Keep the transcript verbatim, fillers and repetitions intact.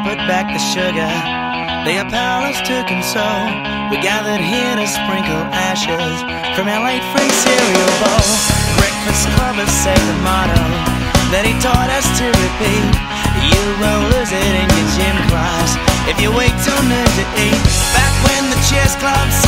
put back the sugar. The Apollos took him so. We gathered here to sprinkle ashes from our late friend's cereal bowl. Breakfast Club has said the motto that he taught us to repeat. You will lose it in your gym class if you wait till noon to eat. Back when the chess club